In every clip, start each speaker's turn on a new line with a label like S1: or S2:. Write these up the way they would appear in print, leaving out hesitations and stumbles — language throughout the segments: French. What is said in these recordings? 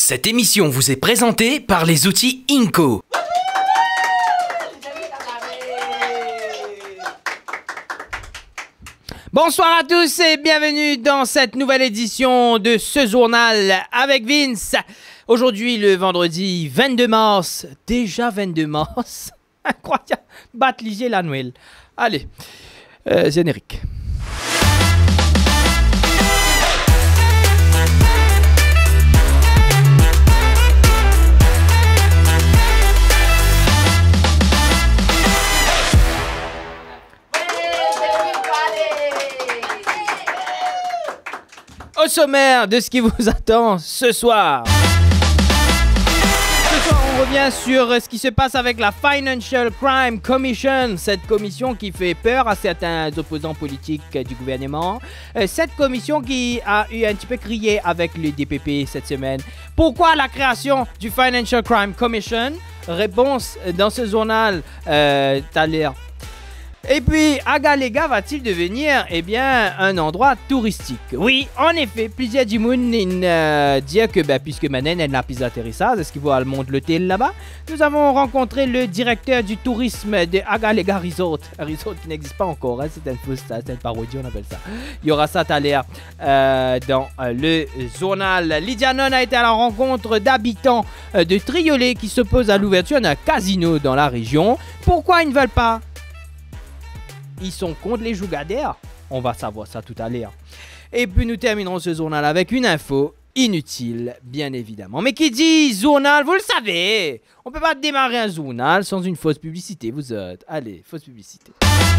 S1: Cette émission vous est présentée par les outils Inco.
S2: Bonsoir à tous et bienvenue dans cette nouvelle édition de ce journal avec Vince. Aujourd'hui, le vendredi 22 mars. Déjà 22 mars. Incroyable. Battliger la Noël. Allez, générique. Au sommaire de ce qui vous attend ce soir. Ce soir, on revient sur ce qui se passe avec la Financial Crime Commission, cette commission qui fait peur à certains opposants politiques du gouvernement. Cette commission qui a eu un petit peu crié avec le DPP cette semaine. Pourquoi la création du Financial Crime Commission? Réponse dans ce journal tout à l'heure. Et puis, Agalega va-t-il devenir, un endroit touristique? Oui, en effet, plusieurs du monde disent que, puisque Manen elle n'a pas atterrissage, est-ce qu'il va monter l'hôtel là-bas? Nous avons rencontré le directeur du tourisme de Agalega Resort. Un resort qui n'existe pas encore, hein, c'est une parodie, on appelle ça. Il y aura ça tout à l'heure dans le journal. Lydia Non a été à la rencontre d'habitants de Triolet qui s'opposent à l'ouverture d'un casino dans la région. Pourquoi ils ne veulent pas? Ils sont contre les jougadaires. On va savoir ça tout à l'heure. Et puis nous terminerons ce journal avec une info inutile, bien évidemment. Mais qui dit journal, vous le savez. On peut pas démarrer un journal sans une fausse publicité, vous autres. Allez, fausse publicité.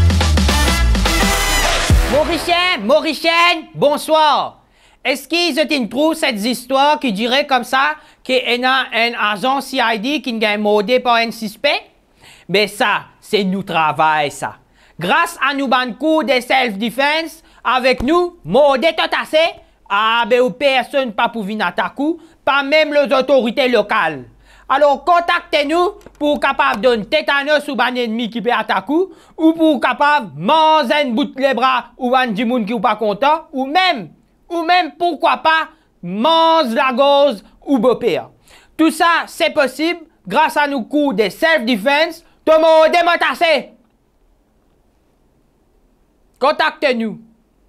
S2: Mauricien, bonsoir. Est-ce qu'ils ont trop cette histoire qui dirait comme ça qu'il y a un agent CID qui est modé par un suspect? Mais ça, c'est nous travail, ça. Grâce à nous ban cours de self-defense, avec nous, modé tout assez, ou personne pas pour venir attaquer, pas même les autorités locales. Alors contactez-nous pour capable donner tétanos ou ban ennemi qui peut attaquer, ou pour capable manger un bout de les bras ou ban du monde qui ou pas content, ou même pourquoi pas mange la gauze ou beau-père. Tout ça, c'est possible grâce à nos cours de self-defense, tout modé assez. Contactez-nous.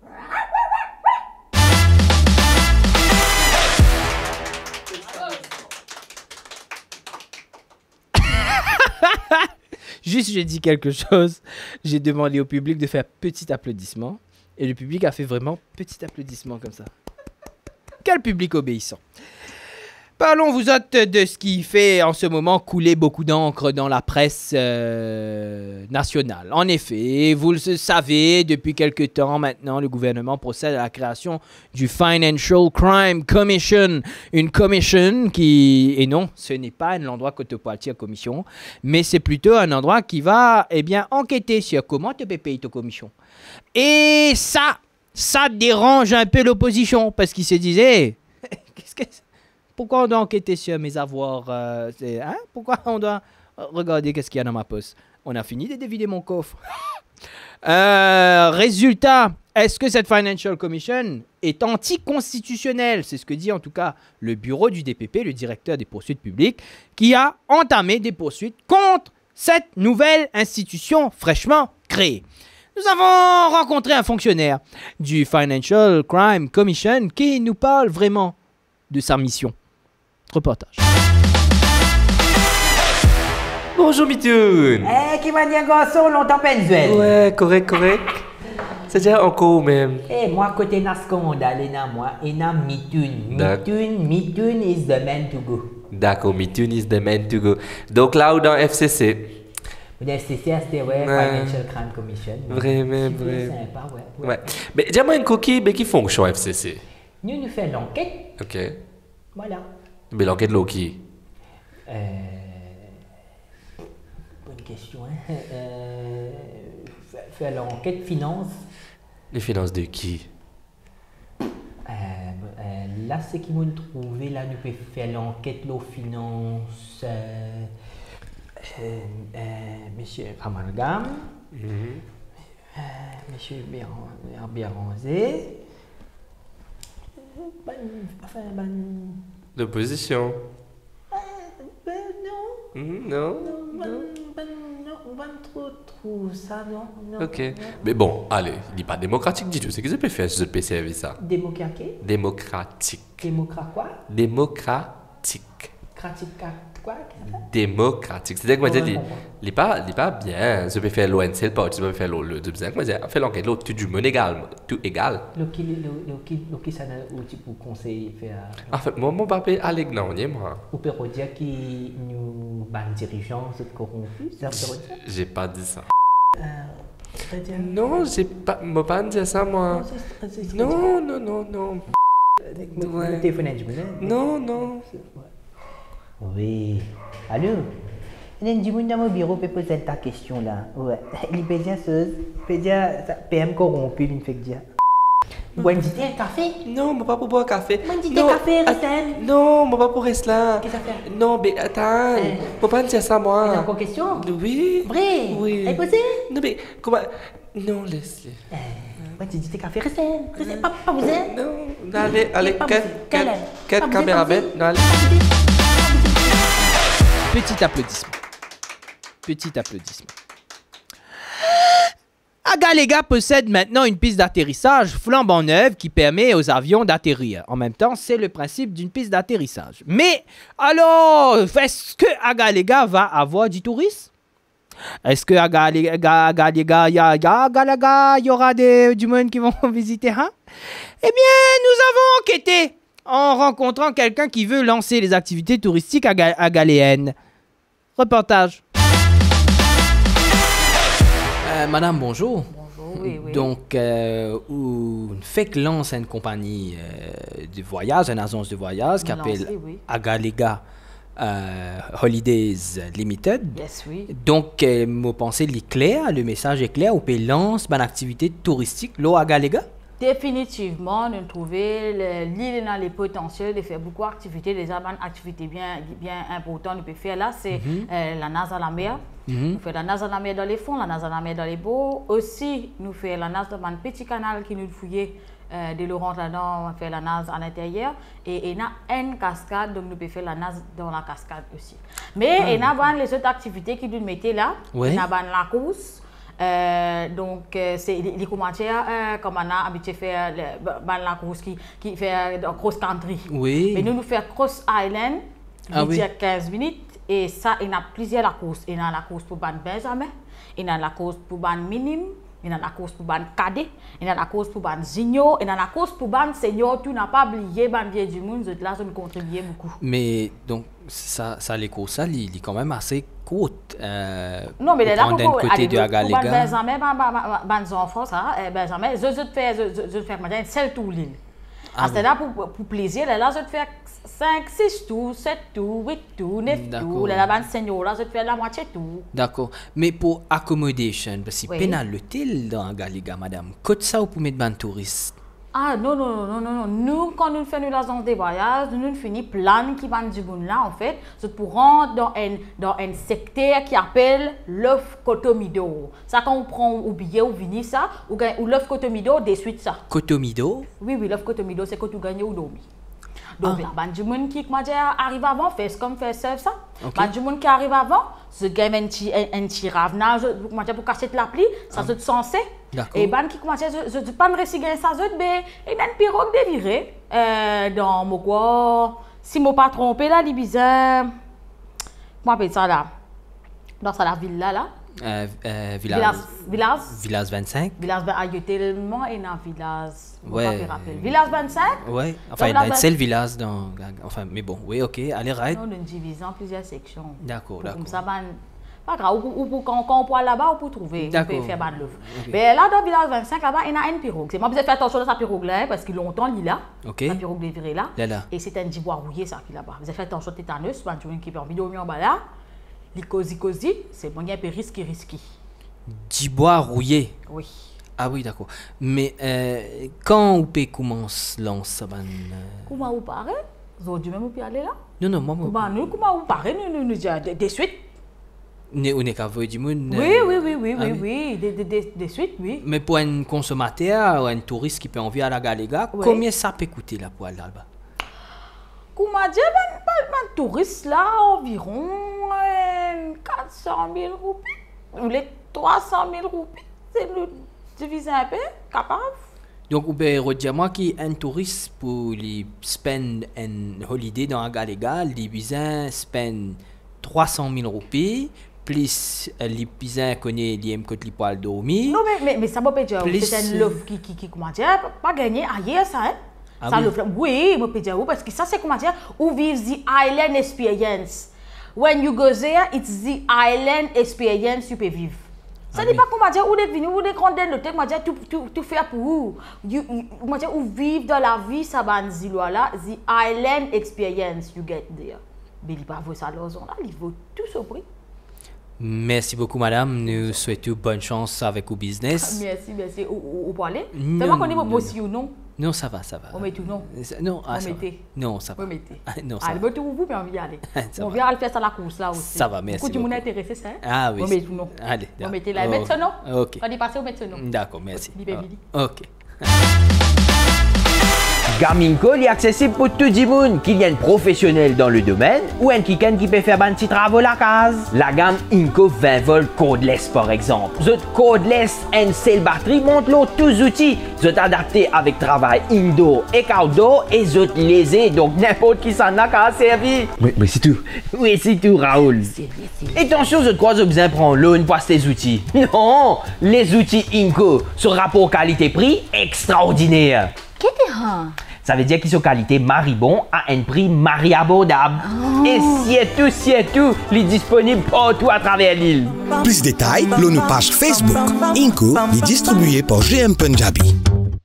S2: Juste, j'ai dit quelque chose. J'ai demandé au public de faire petit applaudissement. Et le public a fait vraiment petit applaudissement comme ça. Quel public obéissant. Parlons vous autres de ce qui fait en ce moment couler beaucoup d'encre dans la presse nationale. En effet, vous le savez, depuis quelque temps maintenant, le gouvernement procède à la création du Financial Crime Commission. Une commission qui... Et non, ce n'est pas un endroit que tu peux partir commission, mais c'est plutôt un endroit qui va enquêter sur comment tu peux payer ta commission. Et ça dérange un peu l'opposition parce qu'ils se disaient... Pourquoi on doit enquêter sur mes avoirs Pourquoi on doit regarder qu'est-ce qu'il y a dans ma poche? On a fini de dévider mon coffre. Résultat, est-ce que cette Financial Commission est anticonstitutionnelle? C'est ce que dit en tout cas le bureau du DPP, le directeur des poursuites publiques, qui a entamé des poursuites contre cette nouvelle institution fraîchement créée. Nous avons rencontré un fonctionnaire du Financial Crime Commission qui nous parle vraiment de sa mission. Reportage.
S3: Bonjour Mitoun.
S4: Qui m'a dit un garçon longtemps penzuel.
S3: Ouais, correct. C'est déjà encore même.
S4: Moi côté na scandale, moi, et na Mitoun is the man to go.
S3: D'accord, Mitoun is the man to go. Donc là, ou dans FCC?
S4: Le FCC, c'était Financial Crime Commission.
S3: Vraiment.
S4: Sympa, ouais.
S3: Mais dis-moi une coquille, mais qui fonctionne FCC?
S4: Nous faisons l'enquête.
S3: Ok.
S4: Voilà.
S3: Mais l'enquête là qui?
S4: Bonne question. Faire l'enquête finance.
S3: Les finances de qui?
S4: Là, c'est qui m'ont trouvé. Là, nous pouvons faire l'enquête aux finances. Monsieur Amalgame. Monsieur Béranger.
S3: L'opposition.
S4: Non.
S3: Non.
S4: On va trop ça, non.
S3: Ok. Mais bon, allez, il n'est pas démocratique du tout. C'est que je peux faire ce peux servir ça.
S4: Démocratique.
S3: Démocratique.
S4: Démocrate quoi?
S3: Démocratique.
S4: Cratique quoi?
S3: Démocratique. C'est-à-dire que moi,
S4: Ouais,
S3: je dis,
S4: je comprends.
S3: il n'est pas bien. Je peux faire l'ONC, le parti, je peux faire le 2. Moi, je fais l'enquête, l'autre, tout du monde égal. Tout égal.
S4: Le qui ça n'a outil pour conseiller faire.
S3: En fait, moi, mon papa est allégné, moi.
S4: Ou peut dire qui nous ban dirigeants sont corrompus, ça peut dire.
S3: J'ai pas dit ça.
S4: C'est-à-dire.
S3: Non, j'ai pas. Moi, pas dit ça, moi. Non.
S4: Le téléphone est du bonheur.
S3: Non.
S4: Oui. Allô? Du monde dans mon bureau peut poser ta question là. Ouais. Il peut dire ça. Peut dire PM corrompu, il fait dire. Bon, dit un café?
S3: Non, moi pas pour boire café.
S4: Moi, dit un café, Rostan.
S3: Non, moi pas pour rester là.
S4: Qu'est-ce que ça fait?
S3: Non, mais attends. Moi pas dire ça,
S4: Il y a
S3: moi.
S4: encore question?
S3: Oui.
S4: Vrai?
S3: Oui.
S4: Elle posée?
S3: Non, mais comment. Non, laisse-le.
S4: Moi, tu dis tes cafés, Rostan. Pas vous êtes?
S3: Non, allez,
S4: Pas
S3: quelle
S4: vous
S3: caméra
S4: êtes,
S3: belle? Non, allez.
S2: Petit applaudissement. Petit applaudissement. Agalega possède maintenant une piste d'atterrissage flambant neuve qui permet aux avions d'atterrir. En même temps, c'est le principe d'une piste d'atterrissage. Mais alors, est-ce que Agalega va avoir du tourisme? Est-ce que Agalega, il y aura du monde qui vont visiter, hein? Eh bien, nous avons enquêté en rencontrant quelqu'un qui veut lancer les activités touristiques agaléennes. Reportage. Madame, bonjour.
S5: Bonjour, oui.
S2: Donc, on fait que lance une compagnie de voyage, une agence de voyage qui s'appelle
S5: Oui.
S2: Agalega Holidays Limited.
S5: Yes, oui.
S2: Donc, mon pensée est claire, le message est clair, on peut lancer une activité touristique, là, à Agalega.
S5: Définitivement, nous trouver l'île dans les potentiels de faire beaucoup d'activités. Déjà, une activité bien importante qu'on peut faire là, c'est la nage à la mer. Nous faisons la nage à la mer dans les fonds, la nage à la mer dans les beaux. Aussi, nous faisons la nage dans un petit canal qui nous fouillait de Laurent là-dedans, on fait la nage à l'intérieur. Et il y a une cascade, donc nous pouvons faire la nage dans la cascade aussi. Mais il y a les autres activités qui nous mettaient là. Il y a la course. Donc, c'est les commentaires comme on a habitué à faire la course qui fait cross country.
S2: Oui.
S5: Mais nous faisons cross island, qui dure 15 minutes. Et ça, il y a plusieurs la course. Il y a la course pour ban Benjamin, il y a la course pour ban minime, il y a la course pour ban cadet, il y a la course pour ban junior, il y a la course pour ban senior. Tu n'as pas oublié ban vieux du monde, là, ça nous contribue beaucoup.
S2: Mais donc, ça les courses, il est quand même assez courte.
S5: Non, mais là, pour
S2: côté de Agalega.
S5: Benjamin, ban enfants, ça, Benjamin, je fais un seul tour l'île. C'est là pour plaisir, là, je fais 5, 6 tours, 7 tours, 8 tours, 9 tours. Là, ban senior, là, je fais la moitié tour.
S2: D'accord. Mais pour accommodation, parce que
S5: Oui.
S2: pénal l'hôtel dans Agalega, madame, côté ça, ou pour mettre ban touriste?
S5: Ah non. Nous, quand nous faisons l'agence des voyages, nous finissons plein qui van du bon là, en fait. C'est pour rentrer dans un secteur qui appelle l'œuf Cotomido. Ça, quand on prend au billet ou vini ça, ou l'œuf Cotomido, des suites ça.
S2: Cotomido?
S5: Oui, l'œuf Cotomido, c'est quand tu gagnes ou dormi. Donc, là, du monde qui arrive avant, fait comme fait ça. Du monde qui arrive avant, je gagne un petit ravenage pour cacher la pluie, ça se censé. Et qui commence je dis pas de réciter ça, mais il y a une pirogue dévirée dans mon quoi. Si je ne me pas trompé, là, il bizarre. Comment on appelle ça là? Dans la ville là.
S2: Village 25?
S5: Village 25, il y a tellement et dans village.
S2: Ouais.
S5: Village 25?
S2: Ouais, enfin, il y a un seul village dans. Enfin, mais bon, oui, ok, allez, right.
S5: On divise en plusieurs sections.
S2: D'accord.
S5: Comme ça, pas grave, ou quand on peut aller là-bas, on peut trouver, on peut faire ban l'œuvre. Mais là, dans le village 25, là-bas, il y a une pirogue. C'est moi, je faire attention à cette pirogue-là, parce que longtemps, il est là. La pirogue dévirée là. Et c'est un gibois rouillé, ça, qui est là-bas. Vous avez fait attention au tétanus, tu vois, qui peut envie de dormir en bas là. Les cosy, c'est bon, il y a un peu risqué.
S2: Gibois rouillé?
S5: Oui.
S2: Ah oui, d'accord. Mais quand on peut commencer à lancer
S5: Comment vous parlez? Vous avez même pu aller là?
S2: Non, moi.
S5: Comment vous parlez? Nous disons des suites.
S2: On est qu'à voir du monde.
S5: Oui, des suites, oui.
S2: Mais pour un consommateur ou un touriste qui peut envie à la Galega, combien ça peut coûter là pour aller là-bas?
S5: comment dire, ben touriste là, environ 400 000 roupies, ou les 300 000 roupies, c'est le diviser un peu, capable.
S2: Donc, vous pouvez redire moi qui un touriste pour les spend un holiday dans un gars légal, les visins spend 300 000 roupies, plus les visins connaissent les côté les poils dormir.
S5: Non, mais ça peut dire, c'est un love qui, comment dire, pas gagné ailleurs, ça, hein?
S2: Ah
S5: ça
S2: oui.
S5: Oui, je peux dire, parce que ça, c'est comment dire, où vivre the island experience. When you go there, it's the island experience you peux vivre. Ça n'est pas comment dire, où est venu, où est grandi le thème, dire tout faire pour vous. Comment dire, où vivre dans la vie, ça va dire là, the island experience you get there. Mais il va voir ça là, il vaut tout ce prix.
S2: Merci beaucoup, madame. Nous souhaitons bonne chance avec le business.
S5: Merci. Où pour aller? Fais-moi qu'on est aussi ou non?
S2: Non, ça va.
S5: On met tout, non?
S2: Non,
S5: on mettez.
S2: Non, ça va.
S5: On mettez.
S2: Non, ça
S5: allez,
S2: va.
S5: mais tout vous, mais on vient aller.
S2: Ça
S5: On
S2: va.
S5: vient aller faire ça la course là aussi.
S2: Ça va, merci
S5: Beaucoup de monde
S2: beaucoup.
S5: intéressé, ça.
S2: Ah oui.
S5: On met tout, non?
S2: Allez,
S5: On mettez là. Mettez ce nom?
S2: Ok.
S5: Quand il passe, on met ce nom.
S2: D'accord, merci.
S5: Billy.
S2: Ok.
S4: Garmin Call est accessible pour tout le monde, qu'il y ait un professionnel dans le domaine ou un quelqu'un qui peut faire un petit travail à la case. La gamme Inco 20 volts cordless par exemple. Zot cordless and cell batterie montre l'eau tous les outils. Zot adapté avec travail indoor et outdoor et zot lésé donc n'importe qui s'en a qu'à servir. Oui, c'est tout. Oui, c'est tout, Raoul. Et attention, zot quoi, zot besoin prendre l'eau pour ces outils. Non, les outils Inco sur rapport qualité-prix extraordinaire.
S5: Qu'est-ce
S4: Ça veut dire qu'ils sont qualité maribon à un prix mari abordable. Et c'est tout, il est disponible partout à travers l'île.
S6: Plus de détails, sur nos pages Facebook. Inco est distribué par GM Punjabi.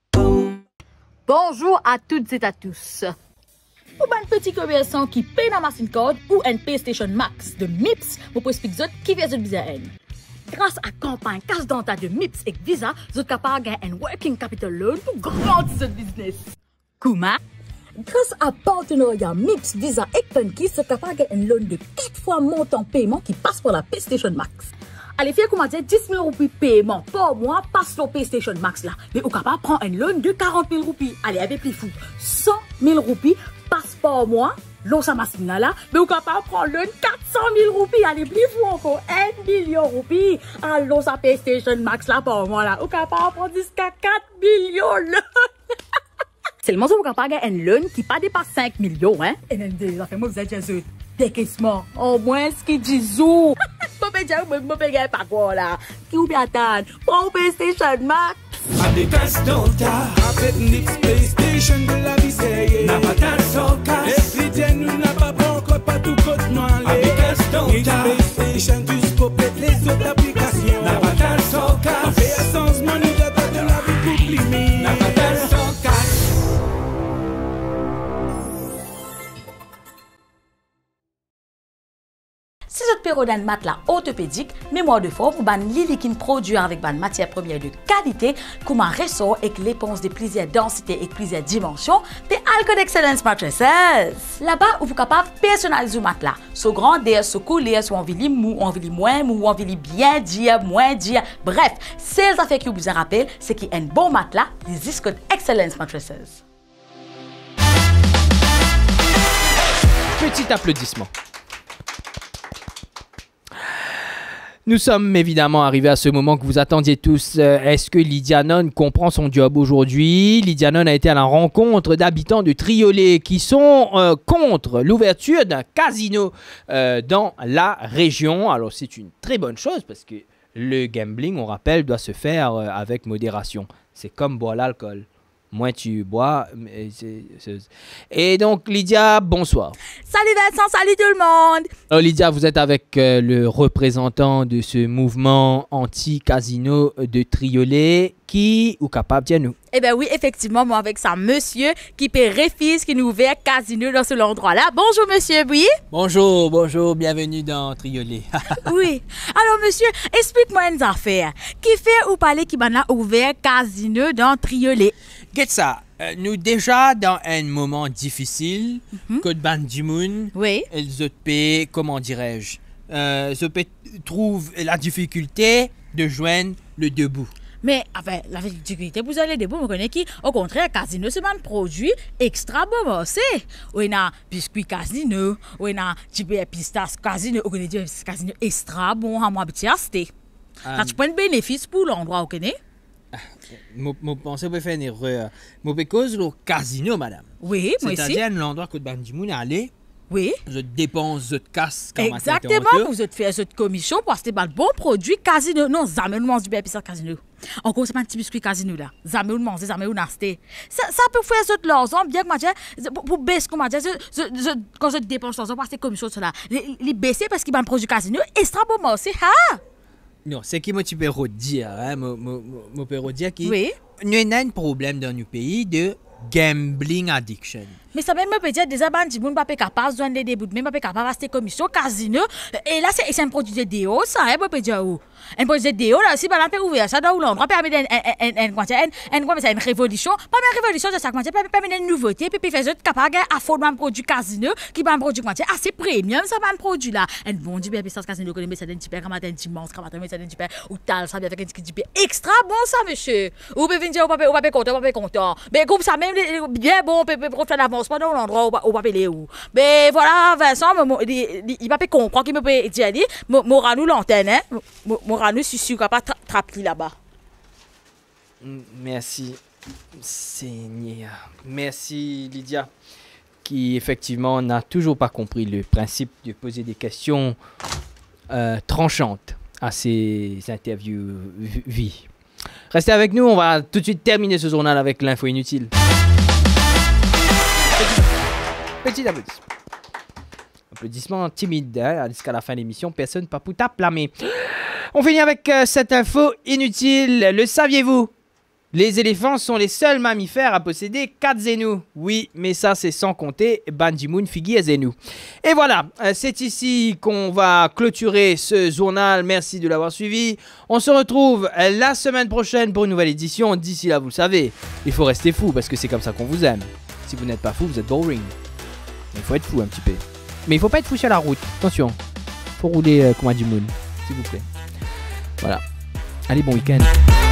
S5: Bonjour à toutes et à tous. Pour un petit commerçant qui paye dans machine code ou un PlayStation Max de MIPS, vous pouvez expliquer qui vient de Visa N. Grâce à la campagne cash d'entente de MIPS et Visa, vous êtes capable de gagner un working capital loan pour grandir votre business. Comment? Grâce à partenariat MIPS, Visa et Punky, vous êtes capable de gagner un loan de 4 fois montant paiement qui passe pour la PlayStation Max. Allez faire comment dire 10 000 roupies paiement par mois passe sur PlayStation Max là. Mais vous êtes capable de prendre un loan de 40 000 roupies. Allez, avec plus fou. 100 000 roupies passe par mois. L'eau sa machine là, mais vous êtes capable de prendre loan 400 000 roupies. Allez, plus fou encore. 1 million roupies. Alors, sa PlayStation Max là par mois là. Vous êtes capable de prendre jusqu'à 4 millions là. Seulement, vous êtes capable de gagner un loan qui pas dépasse 5 millions, hein. Et même des affaires, moi, vous êtes déjà décaissement. Au moins, ce qui dit zou. Vous pouvez dire, vous pouvez gagner pas quoi là. Qui vous bien attendre? Pour PlayStation Max.
S7: Avec Astonta, avec Nix PlayStation de la vie sérieux. N'a pas tant de casse. Et puis nous n'a pas encore pas tout côte noir. Avec Astonta, Nix PlayStation juste complète les autres applications. N'a pas tant de casse. Fait un changement nous d'attendre de la vie pour plimer. N'a pas tant de casse.
S5: Si votre période de maths là orthopédique, mémoire de forme ou ban liliquine produit avec ban matière première de qualité, comme un ressort avec l'éponge de plusieurs densités et plusieurs dimensions, des Alcode Excellence Mattresses. Là-bas, vous êtes capable de personnaliser votre matelas. Soit grandeur, soit couleur, soit envie mou, envie moins mou, envie bien dire, moins dire. Bref, ces affaires que vous en rappelle, c'est qu'il y a un bon matelas, les Alcode Excellence Mattresses.
S2: Petit applaudissement. Nous sommes évidemment arrivés à ce moment que vous attendiez tous. Est-ce que Lydia Non comprend son job aujourd'hui? Lydia Non a été à la rencontre d'habitants de Triolet qui sont contre l'ouverture d'un casino dans la région. Alors c'est une très bonne chose parce que le gambling, on rappelle, doit se faire avec modération. C'est comme boire l'alcool. Moins tu bois. Et donc, Lydia, bonsoir.
S5: Salut Vincent, salut tout le monde.
S2: Alors, Lydia, vous êtes avec le représentant de ce mouvement anti-casino de Triolet qui ou capable de nous.
S5: Eh bien oui, effectivement, moi avec ça, monsieur qui peut refuse qui nous ouvert casino dans ce endroit-là. Bonjour monsieur, oui?
S2: Bonjour, bienvenue dans Triolet.
S5: Oui. Alors monsieur, explique-moi une affaire. Qui fait ou parler qui m'a ouvert casino dans Triolet?
S2: Qu'est-ce ça? Nous déjà dans un moment difficile, Côte Ban du Moun,
S5: oui.
S2: Ils ont comment dirais-je, trouvent la difficulté de joindre le debout.
S5: Mais, enfin, la difficulté, vous allez dire, vous connaissez qui, au contraire, casino, c'est un produit extra bon, c'est. On a biscuit casino, on a type pistas casino, on connaît casino extra bon, à moi, petit acheter. Ça, tu prends un bénéfice pour l'endroit, vous connaissez?
S2: Je pense que vous faire une erreur. Je peux cause le casino, madame.
S5: Oui, moi aussi.
S2: C'est-à-dire l'endroit que Bandimoun aller.
S5: Oui.
S2: Je dépense, je casse.
S5: Exactement, vous êtes fait cette commission pour acheter un bon produit casino. Non, jamais nous mange du pistas casino. Encore, c'est pas un petit biscuit casino là. Jamais nous mange, jamais nous acheter. Ça peut faire cette l'argent, bien que moi, pour baisser, comment dire, quand je dépense l'argent pour acheter commission, cela. Les baisser parce qu'il y a un produit casino extra bon, moi aussi.
S2: Non, c'est qui moi tu peux redire, hein, moi peux redire qui.
S5: Oui.
S2: Nous avons un problème dans nos pays de gambling addiction.
S5: Mais ça même peut dire des abandons, ne pas capable de donner des bouts, même pas capable d'acheter commission casino. Et là c'est un produit de déo, ça, hein, peut dire où. Un produit de déo là, si par exemple ouvert ça dans l'endroit permet une révolution, pas une révolution de ça permet une nouveauté puis faire autres capable afford un produit casino qui va un produit assez premium ça va un produit là. Un bon du bien pistas casino connaît ça d'un super comme un dimanche comme un ça d'un super ou tal ça bien avec un petit extra bon ça monsieur. Ou peut venir dire on va pas content. Mais comme ça même bien bon peut faire l'avance pas dans l'endroit où va payer où. Mais voilà Vincent il va pas comprendre qu'il me peut dire dit moral nous l'antenne hein. Moral nous suis sûr qu'il pas trappé là-bas.
S2: Merci Seigneur. Merci Lydia qui effectivement n'a toujours pas compris le principe de poser des questions tranchantes à ces interviews vie. Restez avec nous, on va tout de suite terminer ce journal avec l'info inutile. Petit applaudissement. Applaudissement timide, hein, jusqu'à la fin de l'émission, personne ne peut pas taper la main. On finit avec cette info inutile. Le saviez-vous? Les éléphants sont les seuls mammifères à posséder 4 zénus. Oui, mais ça c'est sans compter Bandimoun, Figgy et Zenou. Et voilà, c'est ici qu'on va clôturer ce journal. Merci de l'avoir suivi. On se retrouve la semaine prochaine pour une nouvelle édition. D'ici là, vous le savez, il faut rester fou parce que c'est comme ça qu'on vous aime. Si vous n'êtes pas fou, vous êtes boring. Il faut être fou un petit peu. Mais il faut pas être fou sur la route. Attention, faut rouler comme un du moon, s'il vous plaît. Voilà. Allez, bon week-end.